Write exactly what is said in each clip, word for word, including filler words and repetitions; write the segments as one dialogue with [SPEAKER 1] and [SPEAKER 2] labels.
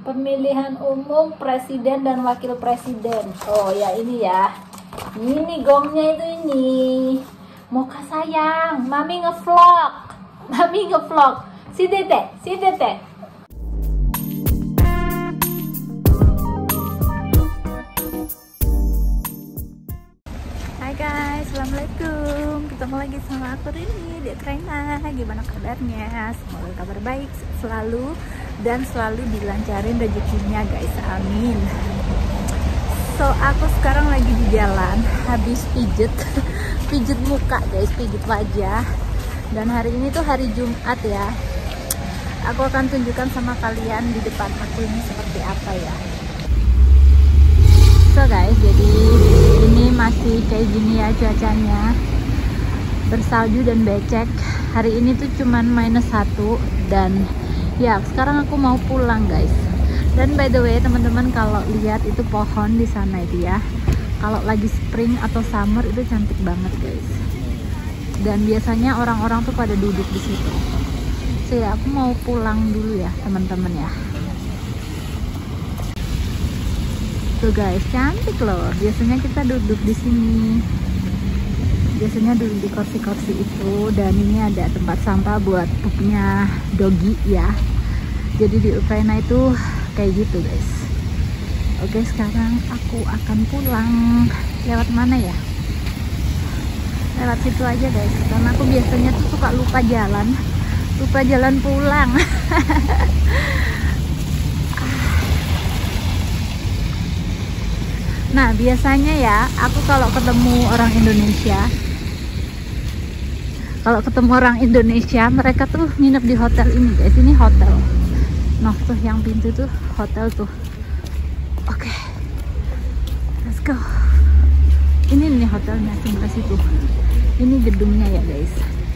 [SPEAKER 1] Pemilihan umum presiden dan wakil presiden. Oh ya ini ya. Ini gongnya itu ini. Moka sayang, mami ngevlog. Mami ngevlog. Si Tete, si Tete. Hai guys, assalamualaikum. Ketemu lagi sama aku Rini di Ukraina. Gimana kabarnya? Semoga kabar baik selalu dan selalu dilancarin rezekinya guys. Amin. So aku sekarang lagi di jalan, habis pijet, pijet muka guys, pijet wajah. Dan hari ini tuh hari Jumat ya. Aku akan tunjukkan sama kalian di depan aku ini seperti apa ya. So guys, jadi ini masih kayak gini ya cuacanya, bersalju dan becek. Hari ini tuh cuman minus satu dan ya sekarang aku mau pulang guys. Dan by the way teman-teman, kalau lihat itu pohon di sana itu ya, kalau lagi spring atau summer itu cantik banget guys. Dan biasanya orang-orang tuh pada duduk di situ. So ya aku mau pulang dulu ya teman-teman ya. Tuh guys, cantik loh. Biasanya kita duduk di sini. Biasanya duduk di kursi-kursi itu. Dan ini ada tempat sampah buat pupnya doggy ya. Jadi di Ukraina itu kayak gitu guys. Oke, sekarang aku akan pulang. Lewat mana ya? Lewat situ aja guys. Karena aku biasanya tuh suka lupa jalan. Lupa jalan pulang. Nah biasanya ya, aku kalau ketemu orang Indonesia, kalau ketemu orang Indonesia, mereka tuh nginep di hotel ini guys. Ini hotel. Nah tuh yang pintu tuh hotel tuh. Oke, okay. Let's go. Ini nih hotelnya sebelah situ. Ini gedungnya ya guys.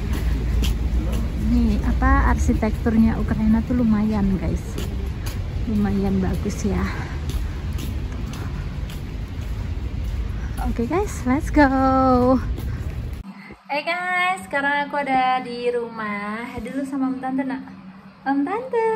[SPEAKER 1] Ini apa, arsitekturnya Ukraina tuh lumayan guys. Lumayan bagus ya. Oke okay guys, let's go. Hey guys, sekarang aku ada di rumah. Dulu sama Om Tante nak. Om Tante.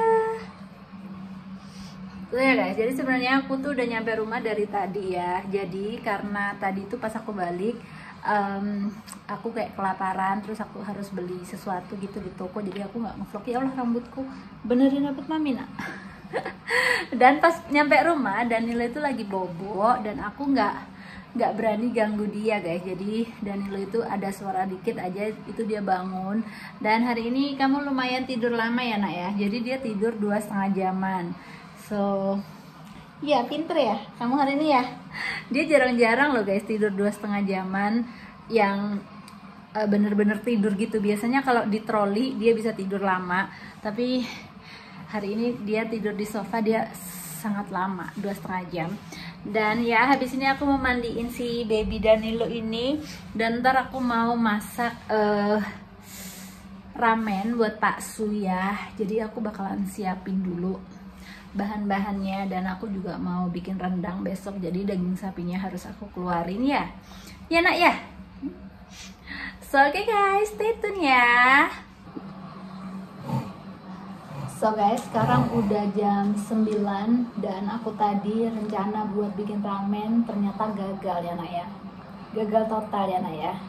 [SPEAKER 1] Tuh ya guys, jadi sebenarnya aku tuh udah nyampe rumah dari tadi ya. Jadi karena tadi tuh pas aku balik, um, aku kayak kelaparan, terus aku harus beli sesuatu gitu di toko. Jadi aku nggak ngevlog. Ya Allah, rambutku benerin rambut mami nak. Dan pas nyampe rumah, Danilo itu lagi bobo dan aku nggak nggak berani ganggu dia guys. Jadi Danilo itu ada suara dikit aja itu dia bangun. Dan hari ini kamu lumayan tidur lama ya nak ya. Jadi dia tidur dua setengah jaman. So ya pinter ya kamu hari ini ya. Dia jarang-jarang loh guys tidur dua setengah jaman yang uh, bener-bener tidur gitu. Biasanya kalau di troli dia bisa tidur lama, tapi hari ini dia tidur di sofa, dia sangat lama, dua setengah jam. Dan ya habis ini aku mau mandiin si baby Danilo ini. Dan ntar aku mau masak uh, ramen buat Pak Su ya. Jadi aku bakalan siapin dulu bahan-bahannya. Dan aku juga mau bikin rendang besok. Jadi daging sapinya harus aku keluarin ya. Ya nak ya. So oke okay guys, stay tune ya. So guys, sekarang udah jam sembilan dan aku tadi rencana buat bikin ramen ternyata gagal ya nak ya. Gagal total ya nak ya.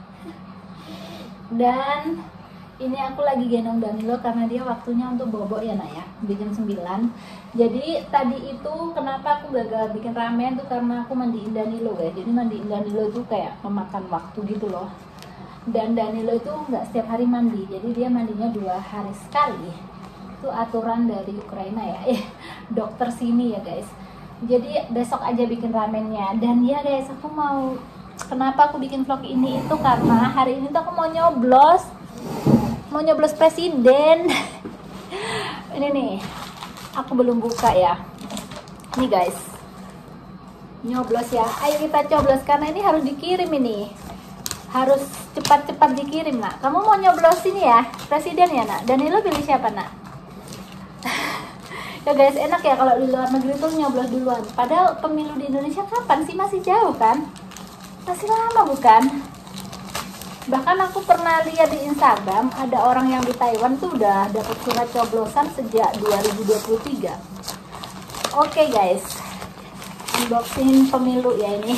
[SPEAKER 1] Dan ini aku lagi gendong Danilo karena dia waktunya untuk bobo ya nak ya. Di jam sembilan. Jadi tadi itu kenapa aku gagal bikin ramen tuh karena aku mandiin Danilo guys. Jadi mandiin Danilo itu kayak memakan waktu gitu loh. Dan Danilo itu nggak setiap hari mandi. Jadi dia mandinya dua hari sekali. Itu aturan dari Ukraina ya, eh, dokter sini ya guys. Jadi besok aja bikin ramennya. Dan ya guys, aku mau, kenapa aku bikin vlog ini itu karena hari ini tuh aku mau nyoblos mau nyoblos presiden. Ini nih, aku belum buka ya. Nih guys, nyoblos ya. Ayo kita coblos karena ini harus dikirim ini, harus cepat-cepat dikirim nak. Kamu mau nyoblos ini ya, presiden ya nak. Danilo pilih siapa nak? Ya guys, enak ya kalau di luar negeri tuh nyoblos duluan. Padahal pemilu di Indonesia kapan sih? Masih jauh kan? Masih lama bukan? Bahkan aku pernah lihat di Instagram ada orang yang di Taiwan tuh udah dapat surat coblosan sejak dua ribu dua puluh tiga. Oke guys, unboxing pemilu ya ini.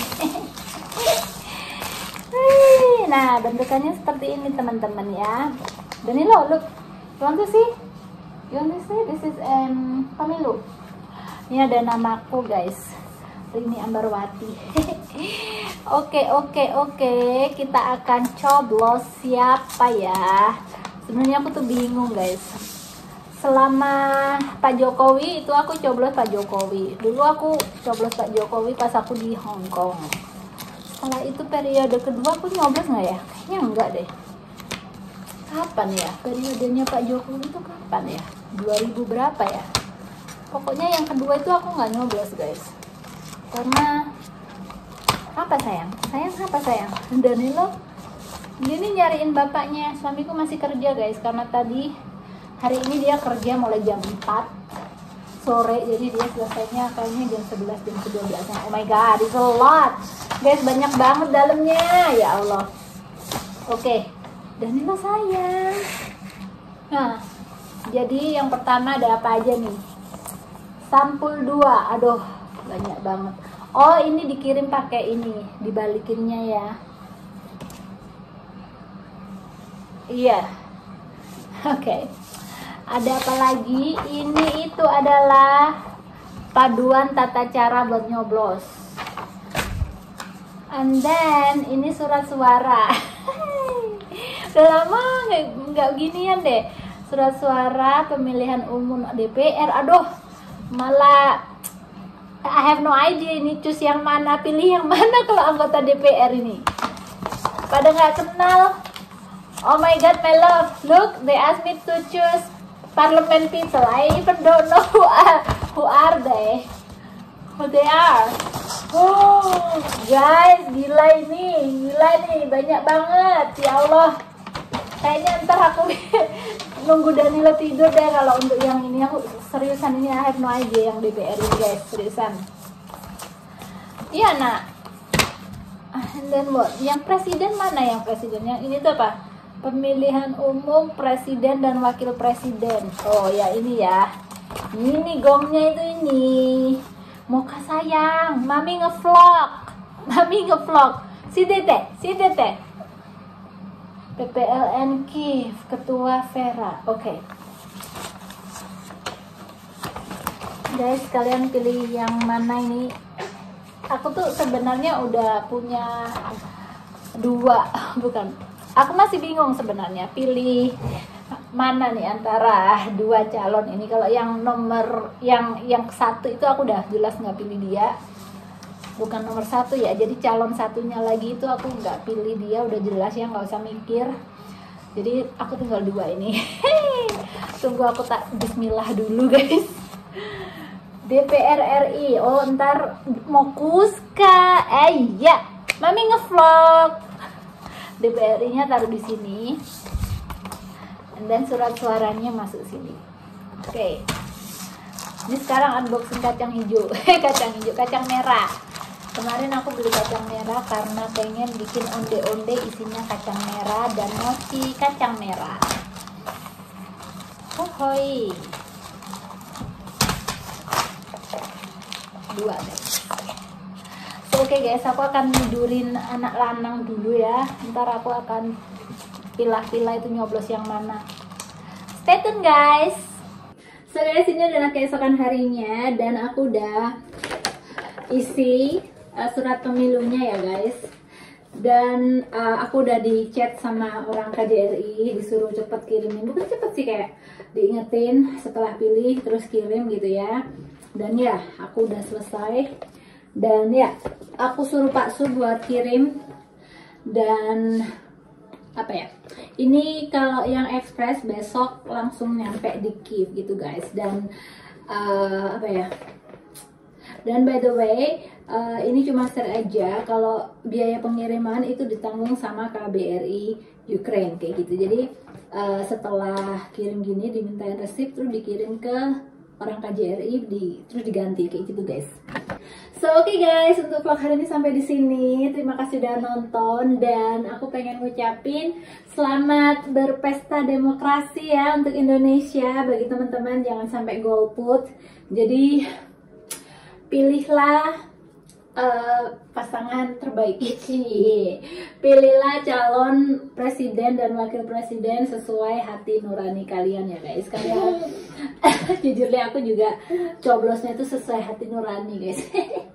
[SPEAKER 1] Nah, bentukannya seperti ini teman-teman ya. Dan ini loh, look, you want to see? You want to see? This is um, pemilu. Ini ada namaku guys, Rini Ambarwati. Oke oke oke, kita akan coblos siapa ya? Sebenarnya aku tuh bingung guys. Selama Pak Jokowi itu aku coblos Pak Jokowi. Dulu aku coblos Pak Jokowi pas aku di Hong Kong. Setelah itu periode kedua aku nyoblos nggak ya? Kayaknya enggak deh. Kapan ya? Periodenya Pak Jokowi itu kapan ya? dua ribu berapa ya? Pokoknya yang kedua itu aku nggak nyoblos guys. Karena apa sayang? Sayang apa sayang? Danilo ini nyariin bapaknya. Suamiku masih kerja guys, karena tadi hari ini dia kerja mulai jam empat sore, jadi dia selesainya kayaknya jam sebelas, jam dua belas. Oh my god, it's a lot guys, banyak banget dalamnya, ya Allah. Oke, Danilo sayang. Nah, jadi yang pertama ada apa aja nih? Sampul dua, aduh banyak banget. Oh, ini dikirim pakai ini, dibalikinnya ya. Iya. Oke. Okay. Ada apa lagi? Ini itu adalah paduan tata cara buat nyoblos. And then ini surat suara. Udah lama nggak nggak ginian deh. Surat suara pemilihan umum D P R. Aduh, malah I have no idea ini choose yang mana, pilih yang mana kalau anggota D P R ini. Pada nggak kenal. Oh my god, my love. Look, they asked me to choose parliament people. I even don't know who are, who are they. Who they are. Oh, guys, gila ini. Gila nih, banyak banget. Ya Allah. Kayaknya ntar aku nunggu Danilo tidur deh kalau untuk yang ini. Aku seriusan ini I have no idea yang D P R ini guys, seriusan. Iya nak. And then what? Yang presiden mana yang presiden? Yang ini tuh apa? Pemilihan umum presiden dan wakil presiden. Oh ya ini ya. Ini gongnya itu ini. Moka sayang, mami ngevlog. Mami ngevlog. Si Tete, si Tete. P P L N Kiev, Ketua Vera. Oke. Okay. Guys, kalian pilih yang mana ini? Aku tuh sebenarnya udah punya dua, bukan. Aku masih bingung sebenarnya pilih mana nih antara dua calon ini. Kalau yang nomor yang yang satu itu aku udah jelas nggak pilih dia, bukan nomor satu ya. Jadi calon satunya lagi itu aku nggak pilih dia, udah jelas ya, nggak usah mikir. Jadi aku tinggal dua ini. Tunggu aku tak bismillah dulu guys. D P R R I. Oh ntar mau kuska. Eh ya, mami ngevlog. D P R I-nya taruh di sini, and then surat suaranya masuk sini. Oke, okay. Ini sekarang unboxing kacang hijau, kacang hijau, kacang merah. Kemarin aku beli kacang merah karena pengen bikin onde-onde isinya kacang merah dan mochi kacang merah. Hohoi, dua deh. Oke okay guys, aku akan tidurin anak lanang dulu ya. Ntar aku akan pilah-pilah itu nyoblos yang mana. Stay tune guys. So guys, ini adalah keesokan harinya dan aku udah isi uh, surat pemilunya ya guys. Dan uh, aku udah di chat sama orang K J R I, disuruh cepet kirimin. Bukan cepet sih, kayak diingetin setelah pilih terus kirim gitu ya. Dan ya, aku udah selesai. Dan ya, aku suruh Pak Su buat kirim. Dan apa ya, ini kalau yang ekspres besok langsung nyampe di Kiev gitu guys. Dan uh, apa ya, dan by the way uh, ini cuma share aja, kalau biaya pengiriman itu ditanggung sama K B R I Ukraine kayak gitu. Jadi uh, setelah kirim gini dimintain resip terus dikirim ke orang K J R I, di, terus diganti kayak gitu guys. So oke okay guys, untuk vlog hari ini sampai di sini. Terima kasih udah nonton dan aku pengen ngucapin selamat berpesta demokrasi ya untuk Indonesia. Bagi teman-teman jangan sampai golput. Jadi pilihlah uh, pasangan terbaik. Pilihlah calon presiden dan wakil presiden sesuai hati nurani kalian ya guys. Kalian jujur deh, aku juga coblosnya itu sesuai hati nurani guys.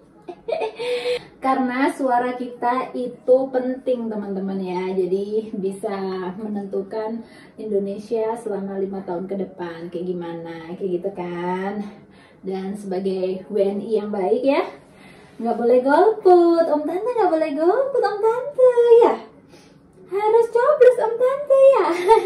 [SPEAKER 1] Karena suara kita itu penting teman-teman ya. Jadi bisa menentukan Indonesia selama lima tahun ke depan kayak gimana, kayak gitu kan. Dan sebagai W N I yang baik ya, nggak boleh golput, Om Tante nggak boleh golput, Om Tante ya. Harus coblos Om Tante ya.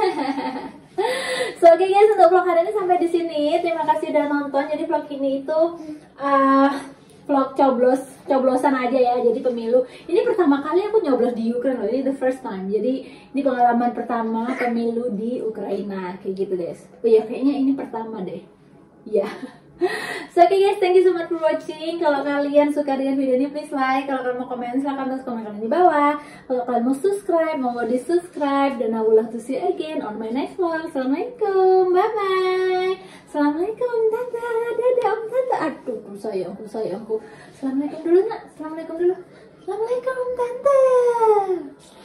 [SPEAKER 1] So oke okay guys, untuk vlog hari ini sampai di sini. Terima kasih udah nonton. Jadi vlog ini itu uh, vlog coblos, coblosan aja ya. Jadi pemilu. Ini pertama kali aku nyoblos di Ukraina loh. Ini the first time. Jadi ini pengalaman pertama pemilu di Ukraina kayak gitu guys. Oh ya, kayaknya ini pertama deh. Ya. Yeah. So oke okay guys, thank you so much for watching. Kalau kalian suka dengan video ini, please like. Kalau kalian mau komen, silahkan tulis komen kalian di bawah. Kalau kalian mau subscribe, mau di subscribe. Dan I would love to see you again on my next vlog. Assalamualaikum, bye bye. Assalamualaikum tante, dadah om tante. Aduh, sayangku, sayangku. Assalamualaikum dulu nak, assalamualaikum dulu. Assalamualaikum tante.